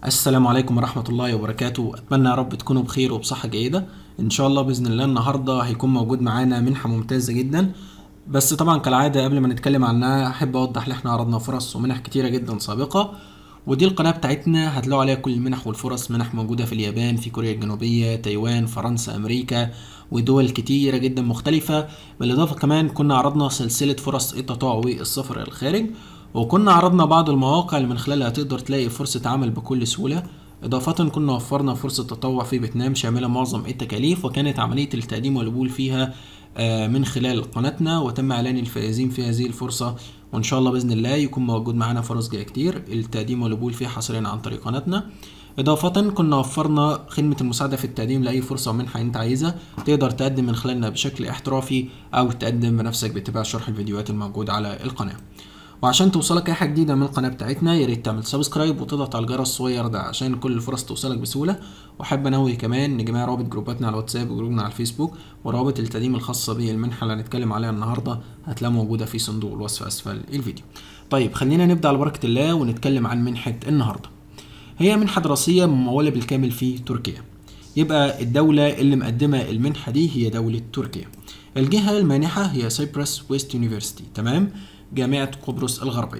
السلام عليكم ورحمة الله وبركاته. أتمنى يا رب تكونوا بخير وبصحة جيدة إن شاء الله بإذن الله. النهاردة هيكون موجود معانا منحة ممتازة جدا، بس طبعا كالعادة قبل ما نتكلم عنها أحب أوضح إن إحنا عرضنا فرص ومنح كتيرة جدا سابقة، ودي القناة بتاعتنا هتلاقوا عليها كل المنح والفرص. منح موجودة في اليابان، في كوريا الجنوبية، تايوان، فرنسا، أمريكا، ودول كتيرة جدا مختلفة. بالإضافة كمان كنا عرضنا سلسلة فرص التطوع والسفر إلى الخارج، وكنا عرضنا بعض المواقع اللي من خلالها تقدر تلاقي فرصة عمل بكل سهولة. إضافة كنا وفرنا فرصة تطوع في فيتنام شاملة معظم التكاليف، وكانت عملية التقديم والقبول فيها من خلال قناتنا، وتم إعلان الفائزين في هذه الفرصة. وإن شاء الله بإذن الله يكون موجود معانا فرص جاية كتير التقديم والقبول فيها حصريا عن طريق قناتنا. إضافة كنا وفرنا خدمة المساعدة في التقديم لأي فرصة ومنحة أنت عايزها، تقدر تقدم من خلالنا بشكل احترافي أو تقدم بنفسك باتباع شرح الفيديوهات الموجودة على القناة. وعشان توصلك اي حاجه جديده من القناه بتاعتنا يا ريت تعمل سبسكرايب وتضغط على الجرس الصغير ده عشان كل الفرص توصلك بسهوله. واحب انوه كمان ان جميع روابط جروباتنا على الواتساب وجروبنا على الفيسبوك وروابط التقديم الخاصه بالمنحه اللي هنتكلم عليها النهارده هتلاقيها موجوده في صندوق الوصف اسفل الفيديو. طيب خلينا نبدا على بركه الله ونتكلم عن منحه النهارده. هي منحه دراسيه مموله بالكامل في تركيا، يبقى الدوله اللي مقدمه المنحه دي هي دوله تركيا. الجهه المانحه هي سايبرس ويست يونيفرسيتي، تمام، جامعة قبرص الغربية.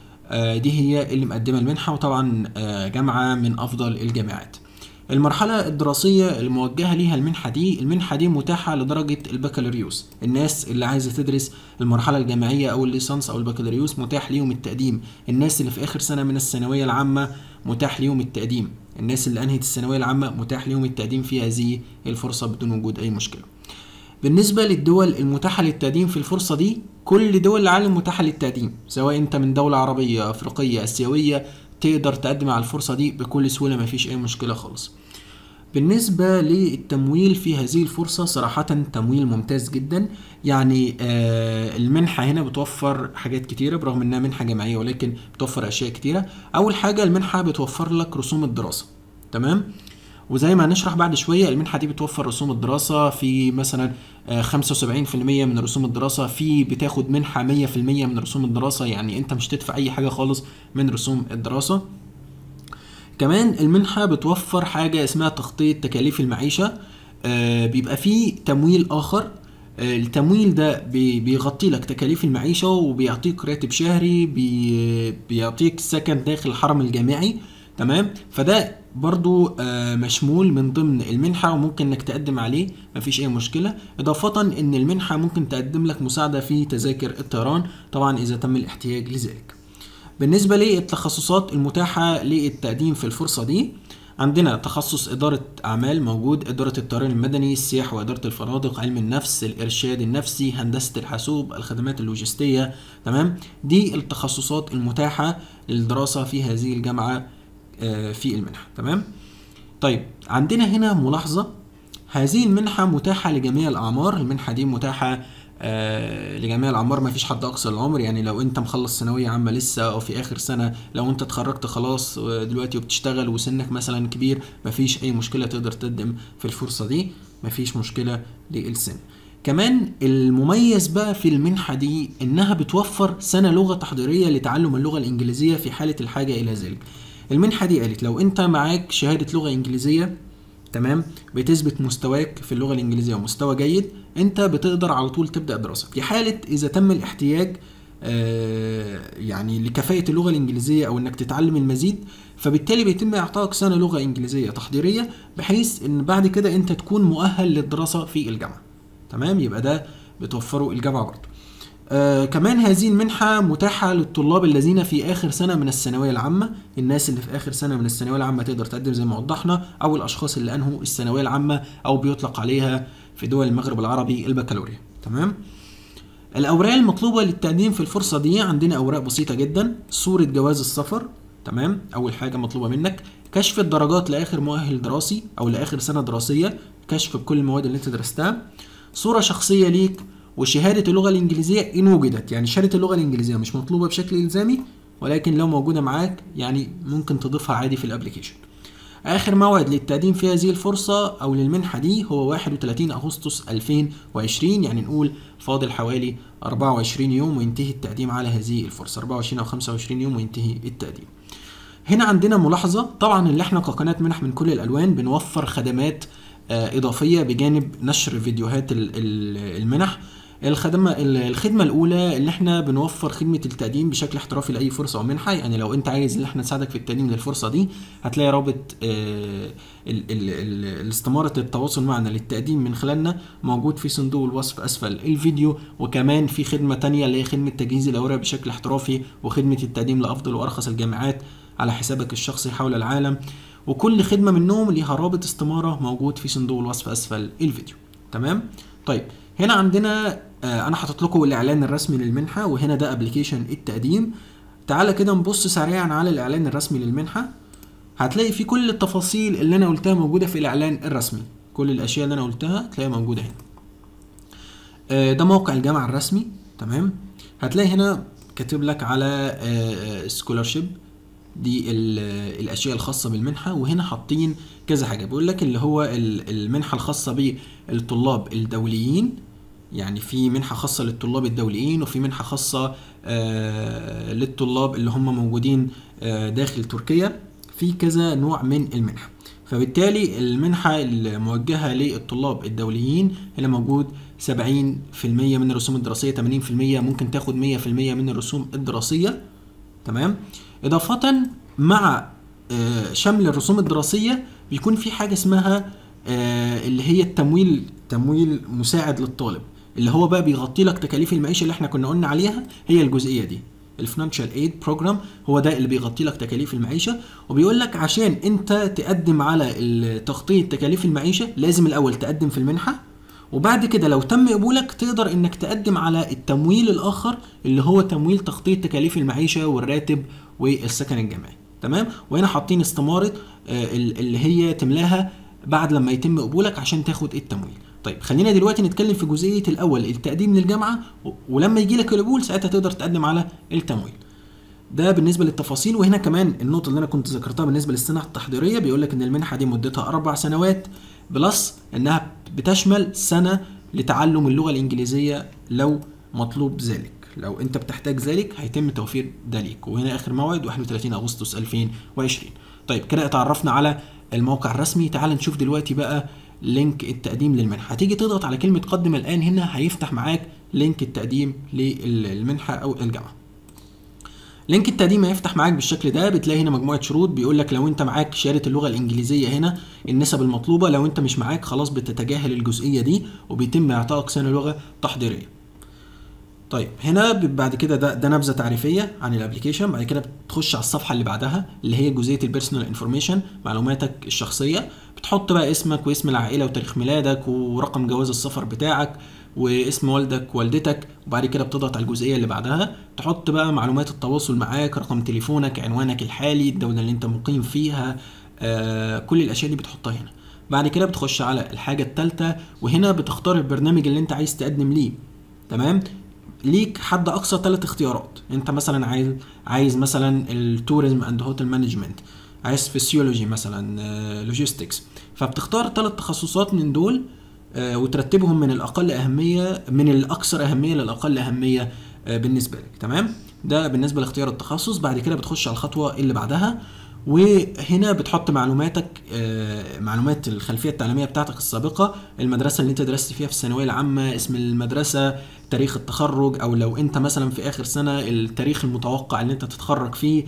دي هي اللي مقدمة المنحة، وطبعا جامعة من أفضل الجامعات. المرحلة الدراسية الموجهة ليها المنحة دي متاحة لدرجة البكالوريوس. الناس اللي عايزة تدرس المرحلة الجامعية أو الليسانس أو البكالوريوس متاح ليهم التقديم. الناس اللي في آخر سنة من الثانوية العامة متاح ليهم التقديم. الناس اللي أنهت الثانوية العامة متاح ليهم التقديم في هذه الفرصة بدون وجود أي مشكلة. بالنسبة للدول المتاحة للتقديم في الفرصة دي، كل دول العالم متاحة للتقديم، سواء انت من دولة عربية، افريقية، اسيوية، تقدر تقدم على الفرصة دي بكل سهولة، مفيش اي مشكلة خالص. بالنسبة للتمويل في هذه الفرصة صراحة تمويل ممتاز جدا. يعني المنحة هنا بتوفر حاجات كتيرة برغم انها منحة جامعية، ولكن بتوفر اشياء كتيرة. اول حاجة المنحة بتوفر لك رسوم الدراسة، تمام، وزي ما هنشرح بعد شوية المنحة دي بتوفر رسوم الدراسة في مثلا 75% من رسوم الدراسة، في بتاخد منحة 100% من رسوم الدراسة، يعني انت مش تدفع اي حاجة خالص من رسوم الدراسة. كمان المنحة بتوفر حاجة اسمها تغطية تكاليف المعيشة. بيبقى فيه تمويل آخر، التمويل ده بيغطي لك تكاليف المعيشة وبيعطيك راتب شهري، بيعطيك سكن داخل الحرم الجامعي، تمام. فده برضو مشمول من ضمن المنحة وممكن انك تقدم عليه، مفيش اي مشكلة. اضافة ان المنحة ممكن تقدم لك مساعدة في تذاكر الطيران طبعا اذا تم الاحتياج لذلك. بالنسبة للتخصصات المتاحة للتقديم في الفرصة دي، عندنا تخصص إدارة أعمال موجود، إدارة الطيران المدني، السياحة وإدارة الفنادق، علم النفس، الإرشاد النفسي، هندسة الحاسوب، الخدمات اللوجستية، تمام. دي التخصصات المتاحة للدراسة في هذه الجامعة في المنحة، تمام. طيب عندنا هنا ملاحظة، هذه المنحة متاحة لجميع الأعمار. المنحة دي متاحة لجميع الأعمار، ما فيش حد أقصى العمر. يعني لو أنت مخلص ثانوية عامة لسه أو في آخر سنة، لو أنت اتخرجت خلاص دلوقتي وبتشتغل وسنك مثلا كبير، ما فيش أي مشكلة، تقدر تقدم في الفرصة دي، ما فيش مشكلة للسن. كمان المميز بقى في المنحة دي إنها بتوفر سنة لغة تحضيرية لتعلم اللغة الإنجليزية في حالة الحاجة إلى ذلك. المنحة دي قالت لو أنت معاك شهادة لغة إنجليزية، تمام، بتثبت مستواك في اللغة الإنجليزية ومستوى جيد، أنت بتقدر على طول تبدأ دراسة. في حالة إذا تم الاحتياج يعني لكفاءة اللغة الإنجليزية أو إنك تتعلم المزيد، فبالتالي بيتم إعطائك سنة لغة إنجليزية تحضيرية بحيث إن بعد كده أنت تكون مؤهل للدراسة في الجامعة، تمام. يبقى ده بتوفره الجامعة برضه. كمان هذه المنحة متاحة للطلاب الذين في آخر سنة من الثانوية العامة. الناس اللي في آخر سنة من الثانوية العامة تقدر تقدم زي ما وضحنا، أو الأشخاص اللي أنهوا الثانوية العامة أو بيطلق عليها في دول المغرب العربي البكالوريا، تمام. الأوراق المطلوبة للتقديم في الفرصة دي عندنا أوراق بسيطة جدا، صورة جواز السفر، تمام، أول حاجة مطلوبة منك، كشف الدرجات لآخر مؤهل دراسي أو لآخر سنة دراسية، كشف بكل المواد اللي أنت درستها، صورة شخصية ليك، وشهادة اللغة الإنجليزية إن وجدت. يعني شهادة اللغة الإنجليزية مش مطلوبة بشكل إلزامي، ولكن لو موجودة معاك يعني ممكن تضيفها عادي في الابليكيشن. آخر موعد للتقديم في هذه الفرصة أو للمنحة دي هو 31 أغسطس 2020، يعني نقول فاضل حوالي 24 يوم وينتهي التقديم على هذه الفرصة، 24 أو 25 يوم وينتهي التقديم. هنا عندنا ملاحظه، طبعا اللي احنا كقناه منح من كل الالوان بنوفر خدمات اضافيه بجانب نشر فيديوهات المنح. الخدمه الاولى اللي احنا بنوفر خدمه التقديم بشكل احترافي لاي فرصه او منحه. يعني لو انت عايز ان احنا نساعدك في التقديم للفرصه دي، هتلاقي رابط استمارة التواصل معنا للتقديم من خلالنا موجود في صندوق الوصف اسفل الفيديو. وكمان في خدمه تانية اللي هي خدمه تجهيز الاوراق بشكل احترافي، وخدمه التقديم لافضل وارخص الجامعات على حسابك الشخصي حول العالم. وكل خدمه منهم ليها رابط استماره موجود في صندوق الوصف اسفل الفيديو. تمام. طيب هنا عندنا انا حاطط لكم الاعلان الرسمي للمنحه، وهنا ده ابلكيشن التقديم. تعالى كده نبص سريعا على الاعلان الرسمي للمنحه. هتلاقي في كل التفاصيل اللي انا قلتها موجوده في الاعلان الرسمي، كل الاشياء اللي انا قلتها هتلاقيها موجوده هنا. ده موقع الجامعه الرسمي. تمام. هتلاقي هنا كاتب لك على سكولارشيب، دي الاشياء الخاصه بالمنحه. وهنا حاطين كذا حاجه، بيقول لك اللي هو المنحه الخاصه بالطلاب الدوليين، يعني في منحه خاصه للطلاب الدوليين، وفي منحه خاصه للطلاب اللي هم موجودين داخل تركيا، في كذا نوع من المنحه. فبالتالي المنحه الموجهه للطلاب الدوليين هنا موجود 70% من الرسوم الدراسيه، 80%، ممكن تاخد 100% من الرسوم الدراسيه. تمام. اضافه مع شمل الرسوم الدراسيه بيكون في حاجه اسمها اللي هي تمويل مساعد للطالب، اللي هو بقى بيغطي لك تكاليف المعيشه اللي احنا كنا قلنا عليها. هي الجزئيه دي الفاينانشال ايد بروجرام، هو ده اللي بيغطي لك تكاليف المعيشه. وبيقول لك عشان انت تقدم على تغطيه تكاليف المعيشه لازم الاول تقدم في المنحه، وبعد كده لو تم قبولك تقدر انك تقدم على التمويل الاخر اللي هو تمويل تغطيه تكاليف المعيشه والراتب والسكن الجامعي. تمام. وهنا حاطين استماره اللي هي تملاها بعد لما يتم قبولك عشان تاخد التمويل. طيب خلينا دلوقتي نتكلم في جزئيه الاول التقديم للجامعه، ولما يجي لك القبول ساعتها تقدر تقدم على التمويل. ده بالنسبه للتفاصيل. وهنا كمان النقطه اللي انا كنت ذكرتها بالنسبه للسنه التحضيريه، بيقول لك ان المنحه دي مدتها 4 سنوات بلس انها بتشمل سنه لتعلم اللغه الانجليزيه لو مطلوب ذلك. لو انت بتحتاج ذلك هيتم توفير ده ليك. وهنا اخر موعد 31 اغسطس 2020. طيب كده اتعرفنا على الموقع الرسمي. تعال نشوف دلوقتي بقى لينك التقديم للمنحه. هتيجي تضغط على كلمه قدم الان، هنا هيفتح معاك لينك التقديم للمنحه او الجامعه. لينك التقديم هيفتح معاك بالشكل ده. بتلاقي هنا مجموعه شروط، بيقول لك لو انت معاك شهاده اللغه الانجليزيه هنا النسب المطلوبه، لو انت مش معاك خلاص بتتجاهل الجزئيه دي وبيتم اعطائك سنه لغه تحضيريه. طيب هنا بعد كده ده نبذه تعريفيه عن الابلكيشن. بعد كده بتخش على الصفحه اللي بعدها اللي هي جزئيه البيرسونال انفورميشن، معلوماتك الشخصيه. بتحط بقى اسمك واسم العائله وتاريخ ميلادك ورقم جواز السفر بتاعك واسم والدك ووالدتك. وبعد كده بتضغط على الجزئيه اللي بعدها، تحط بقى معلومات التواصل معاك، رقم تليفونك، عنوانك الحالي، الدوله اللي انت مقيم فيها، كل الاشياء دي بتحطها هنا. بعد كده بتخش على الحاجه الثالثه، وهنا بتختار البرنامج اللي انت عايز تقدم ليه. تمام. ليك حد اقصى 3 اختيارات. انت مثلا عايز مثلا التوريزم اند هوتيل مانجمنت، عايز فيسيولوجي مثلا، لوجيستكس. فبتختار 3 تخصصات من دول وترتبهم من الاقل اهميه، من الاكثر اهميه للاقل اهميه بالنسبه لك. تمام. ده بالنسبه لاختيار التخصص. بعد كده بتخش على الخطوه اللي بعدها، وهنا بتحط معلوماتك، معلومات الخلفيه التعليميه بتاعتك السابقه، المدرسه اللي انت درست فيها في الثانويه العامه، اسم المدرسه، تاريخ التخرج، او لو انت مثلا في اخر سنه التاريخ المتوقع اللي انت تتخرج فيه،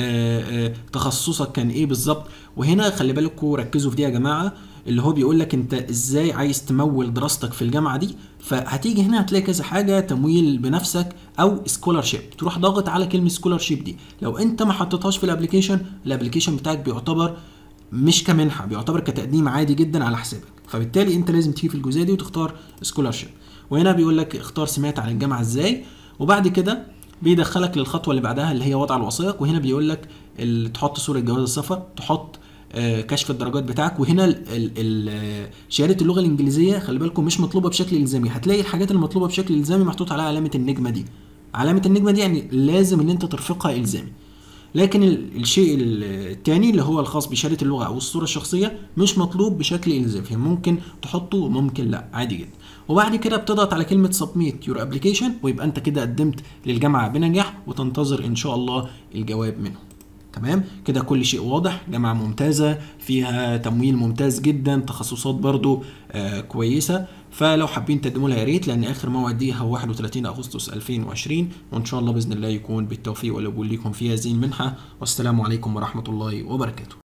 تخصصك كان ايه بالظبط. وهنا خلي بالكم ركزوا في دي يا جماعه، اللي هو بيقول لك انت ازاي عايز تمول دراستك في الجامعه دي. فهتيجي هنا هتلاقي كذا حاجه، تمويل بنفسك او سكولارشيب، تروح ضاغط على كلمه سكولارشيب دي. لو انت ما حطيتهاش في الابلكيشن بتاعك بيعتبر مش كمنحه، بيعتبر كتقديم عادي جدا على حسابك. فبالتالي انت لازم تيجي في الجزئيه دي وتختار سكولارشيب. وهنا بيقول لك اختار سمعت عن الجامعه ازاي، وبعد كده بيدخلك للخطوه اللي بعدها اللي هي وضع الوثائق. وهنا بيقول لك تحط صوره جواز السفر، تحط كشف الدرجات بتاعك. وهنا شهاده اللغه الانجليزيه خلي بالكم مش مطلوبه بشكل الزامي. هتلاقي الحاجات المطلوبه بشكل الزامي محطوط عليها علامه النجمه دي. علامه النجمه دي يعني لازم ان انت ترفقها الزامي. لكن الشيء الثاني اللي هو الخاص بشهاده اللغه او الصوره الشخصيه مش مطلوب بشكل الزامي، ممكن تحطه وممكن لا، عادي جدا. وبعد كده بتضغط على كلمه سبميت يور ابلكيشن، ويبقى انت كده قدمت للجامعه بنجاح، وتنتظر ان شاء الله الجواب منهم. تمام كده كل شيء واضح. جامعة ممتازة فيها تمويل ممتاز جدا، تخصصات برضو كويسة. فلو حابين تقدموا لها يا ريت، لان اخر موعد ليها هو 31 اغسطس 2020، وان شاء الله باذن الله يكون بالتوفيق والقبول ليكم في هذه المنحة. والسلام عليكم ورحمة الله وبركاته.